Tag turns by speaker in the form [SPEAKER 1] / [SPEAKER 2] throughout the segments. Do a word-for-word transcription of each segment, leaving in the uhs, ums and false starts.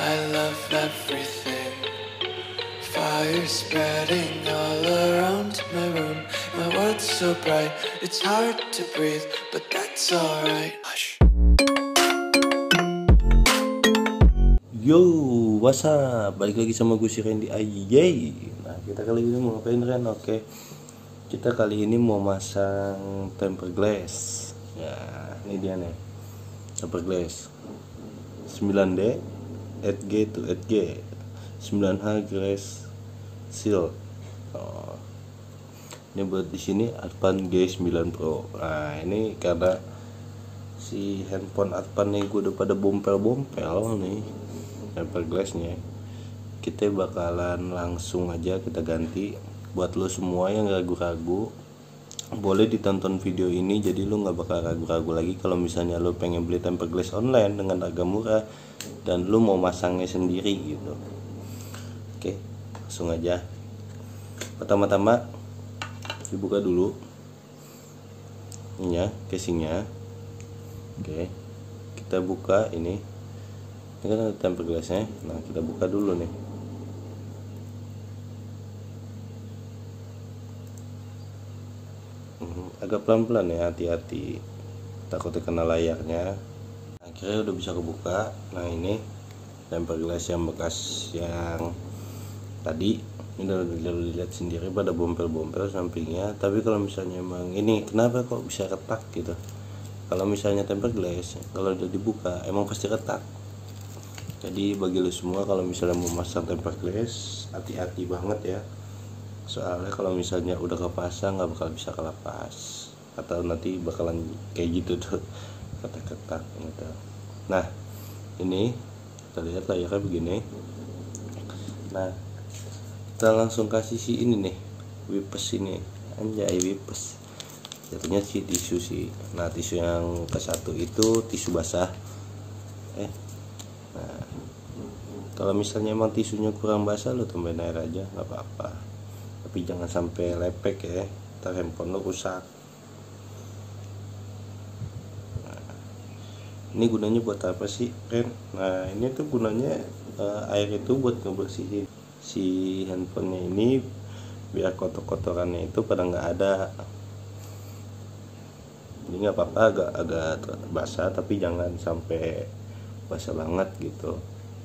[SPEAKER 1] I love everything. Fire spreading all around my room. My world's so bright, it's hard to breathe, but that's alright. Hush.
[SPEAKER 2] Yo, what's up? Balik lagi sama gue si Randy A J. Nah, kita kali ini mau ngapain, Ren? Oke, kita kali ini mau masang tempered glass. Ya, ini dia nih, tempered glass sembilan D eight G to eight G sembilan H glass seal. Oh, ini buat di sini Advan G sembilan Pro. Nah, ini karena si handphone Advan nih gue udah pada bompel-bompel nih tempered glassnya, kita bakalan langsung aja kita ganti. Buat lo semua yang ragu-ragu, boleh ditonton video ini, jadi lo nggak bakal ragu-ragu lagi kalau misalnya lo pengen beli tempered glass online dengan harga murah dan lo mau masangnya sendiri gitu. Oke, langsung aja. Pertama-tama dibuka dulu ini ya, casingnya. Oke, kita buka ini. Ini kan ada tempered glassnya. Nah, kita buka dulu nih. Agak pelan-pelan ya, hati-hati, takutnya kena layarnya. Akhirnya udah bisa kebuka. Nah, ini tempered glass yang bekas yang tadi, ini udah dilihat sendiri pada bompel-bompel sampingnya. Tapi kalau misalnya emang ini kenapa kok bisa retak gitu, kalau misalnya tempered glass kalau udah dibuka emang pasti retak. Jadi bagi lo semua kalau misalnya mau masang tempered glass, hati-hati banget ya, soalnya kalau misalnya udah kepasang nggak bakal bisa kelepas, atau nanti bakalan kayak gitu tuh, ketak-ketak gitu. Nah, ini kita lihat layarnya begini. Nah, kita langsung kasih si ini nih, wipes ini, anjay wipes, jatuhnya si tisu sih. Nah, tisu yang ke satu itu tisu basah. Eh, nah, kalau misalnya emang tisunya kurang basah, lo tambahin air aja, nggak apa-apa. Tapi jangan sampai lepek ya, ntar handphone lo rusak. Nah, ini gunanya buat apa sih, Ren? Nah, ini tuh gunanya uh, air itu buat ngebersihin si handphonenya ini, biar kotor-kotorannya itu pada nggak ada. Jadi nggak apa-apa agak agak basah, tapi jangan sampai basah banget gitu.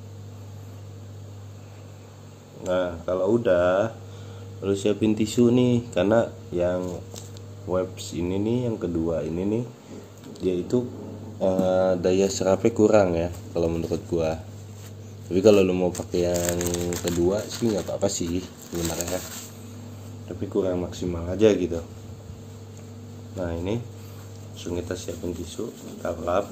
[SPEAKER 2] Nah, kalau udah, lu siapin tisu nih, karena yang wipes ini nih, yang kedua ini nih, dia itu uh, daya serapnya kurang ya kalau menurut gua. Tapi kalau lu mau pakai yang kedua sih nggak apa-apa sih sebenarnya, tapi kurang maksimal aja gitu. Nah, ini langsung kita siapin tisu, kita lap.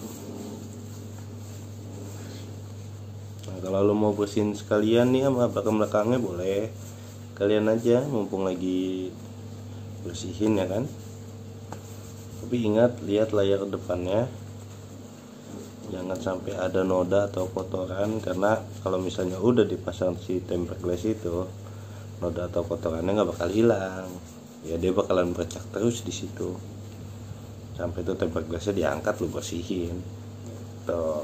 [SPEAKER 2] Nah, kalau lo mau bersihin sekalian nih sama belakang-belakangnya boleh, kalian aja mumpung lagi bersihin ya kan. Tapi ingat, lihat layar depannya, jangan sampai ada noda atau kotoran, karena kalau misalnya udah dipasang si tempered glass itu, noda atau kotorannya nggak bakal hilang ya, dia bakalan bercak terus di situ sampai itu tempered glassnya diangkat lo bersihin tuh.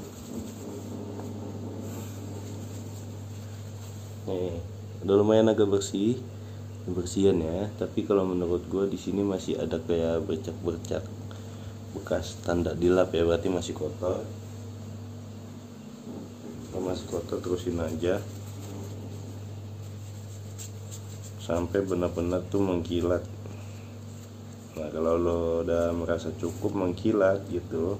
[SPEAKER 2] Nih, udah lumayan agak bersih, bersihan ya. Tapi kalau menurut gue di sini masih ada kayak bercak-bercak bekas tanda dilap ya, berarti masih kotor. Kalau masih kotor terusin aja sampai benar-benar tuh mengkilat. Nah, kalau lo udah merasa cukup mengkilat gitu,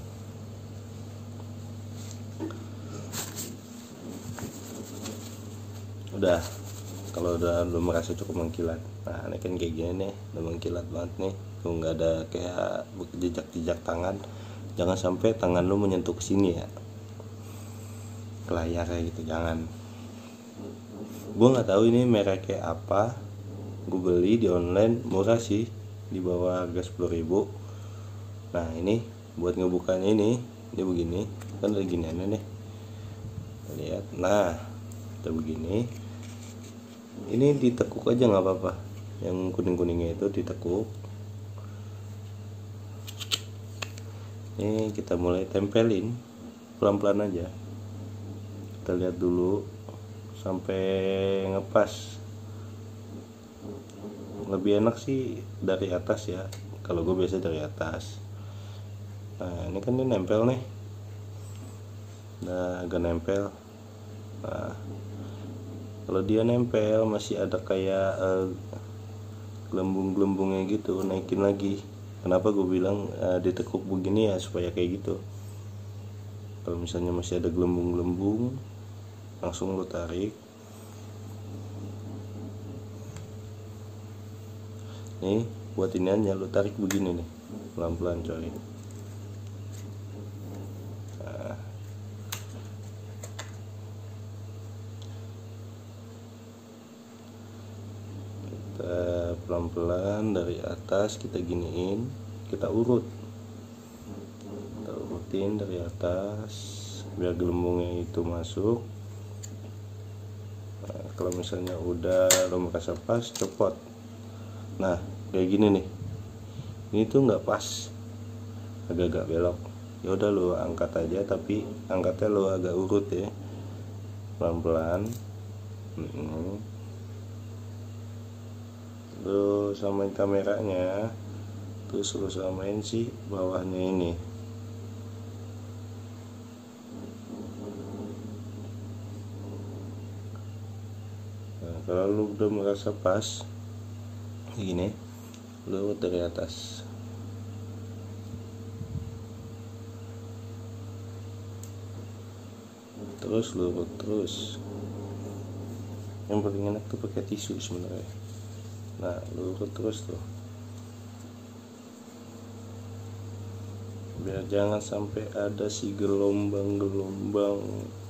[SPEAKER 2] udah, kalau udah lo merasa cukup mengkilat, nah ini kan kayak gini nih, udah mengkilat banget nih tuh, nggak ada kayak jejak-jejak tangan. Jangan sampai tangan lo menyentuh ke sini ya, ke layarnya gitu, jangan. Gue nggak tahu ini mereknya apa, gue beli di online murah sih, di bawah harga sepuluh ribu. Nah, ini buat ngebukanya ini dia begini kan, ada gini nih, lihat. Nah, kita begini, ini ditekuk aja nggak apa-apa, yang kuning-kuningnya itu ditekuk. Ini kita mulai tempelin pelan-pelan aja. kita lihat dulu sampai ngepas. Lebih enak sih dari atas ya, kalau gue biasa dari atas. Nah ini kan dia nempel nih, nah agak nempel. Nah kalau dia nempel masih ada kayak uh, gelembung-gelembungnya gitu, naikin lagi. Kenapa gue bilang uh, ditekuk begini ya, supaya kayak gitu. Kalau misalnya masih ada gelembung-gelembung, langsung lo tarik. Nih buat ini aja lo tarik begini nih, pelan-pelan coy. Nah. Kita pelan-pelan dari atas kita giniin, kita urut, kita urutin dari atas biar gelembungnya itu masuk. Nah, kalau misalnya udah lo merasa pas, copot. Nah kayak gini nih, ini tuh nggak pas, agak-agak belok. Ya udah lo angkat aja, tapi angkatnya lo agak urut ya, pelan-pelan. hmm. Lo samain kameranya, terus lo samain si bawahnya ini. Nah, kalau lo udah merasa pas gini, lo dari atas. Terus lurut terus. Yang paling enak tuh pakai tisu sebenarnya. Nah lurut terus tuh, biar jangan sampai ada si gelombang-gelombang,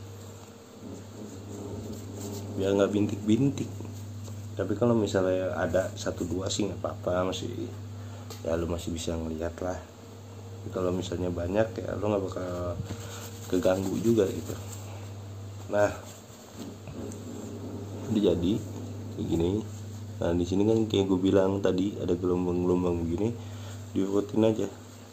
[SPEAKER 2] biar nggak bintik-bintik. Tapi kalau misalnya ada satu dua sih nggak apa-apa, masih ya lo masih bisa ngeliat lah. Tapi kalau misalnya banyak ya lo nggak bakal keganggu juga gitu. Nah udah jadi kayak gini. Nah di sini kan kayak gue bilang tadi ada gelombang-gelombang begini, diurutin aja.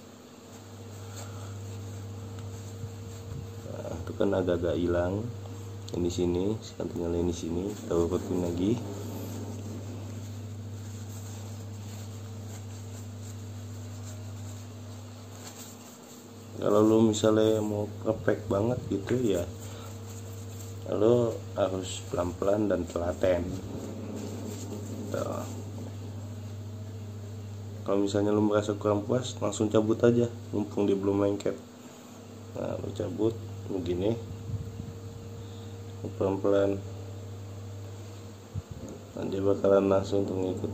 [SPEAKER 2] Nah itu kan agak-agak hilang ini sini, sekarang tinggal ini sini, kita urutin lagi. Kalau lo misalnya mau perfect banget gitu ya, lo harus pelan-pelan dan telaten. Tuh. Kalau misalnya lo merasa kurang puas, langsung cabut aja, mumpung dia belum lengket. Nah lo cabut begini, pelan-pelan, nah, dia bakalan langsung tuh ngikut.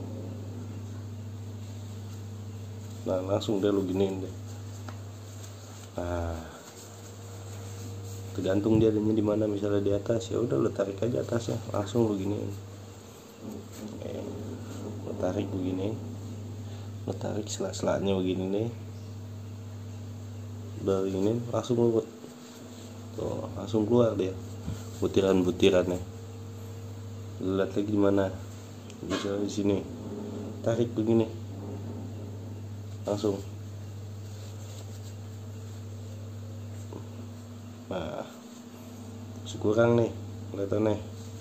[SPEAKER 2] Nah langsung deh lo giniin deh. Nah tergantung dia adanya di mana, misalnya di atas ya udah lo tarik aja atasnya, langsung lo giniin. Oke, lo tarik begini, lo tarik sela-selanya begini nih, dari ini langsung lo buat tuh, langsung keluar dia butiran-butirannya. Lihat lagi di mana, bisa di sini, tarik begini, langsung. Nah masih kurang nih kelihatannya,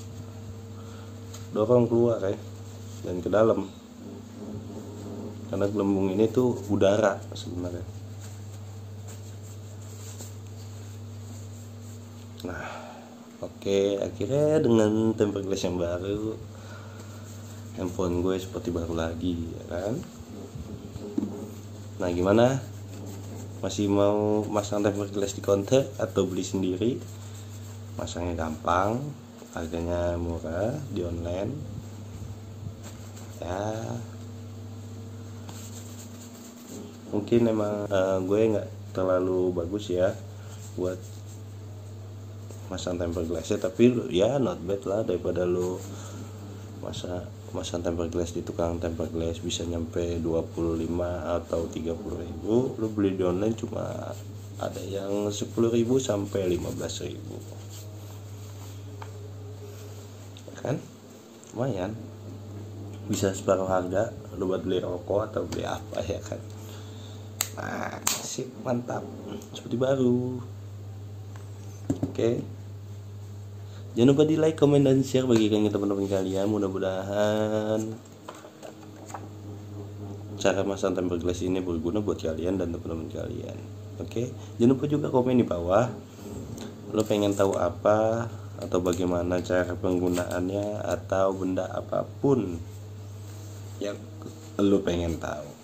[SPEAKER 2] dorong keluar ya dan ke dalam, karena gelembung ini tuh udara sebenarnya. Nah oke, akhirnya dengan tempered glass yang baru, handphone gue seperti baru lagi ya kan. Nah gimana, masih mau masang tempered glass di counter atau beli sendiri? Masangnya gampang, harganya murah di online ya. Mungkin emang uh, gue nggak terlalu bagus ya buat masang tempered glassnya, tapi ya not bad lah daripada lo masa masang tempered glass di tukang tempered glass bisa nyampe dua puluh lima atau tiga puluh ribu. Lo beli di online cuma ada yang sepuluh ribu sampai lima belas ribu ya kan, lumayan, bisa separuh harga lo buat beli rokok atau beli apa ya kan. Nah sip, mantap, seperti baru. Oke, Jangan lupa di like, komen, dan share bagikan ke teman-teman kalian. Mudah-mudahan cara masak tempe gelas ini berguna buat kalian dan teman-teman kalian. Oke, jangan lupa juga komen di bawah lo pengen tahu apa atau bagaimana cara penggunaannya atau benda apapun yang lo pengen tahu.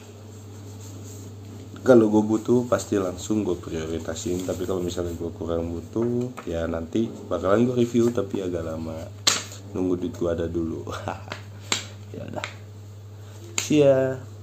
[SPEAKER 2] Kalau gue butuh pasti langsung gue prioritasin, tapi kalau misalnya gue kurang butuh ya nanti bakalan gue review tapi agak lama, nunggu duit gue ada dulu. Ya udah, see ya.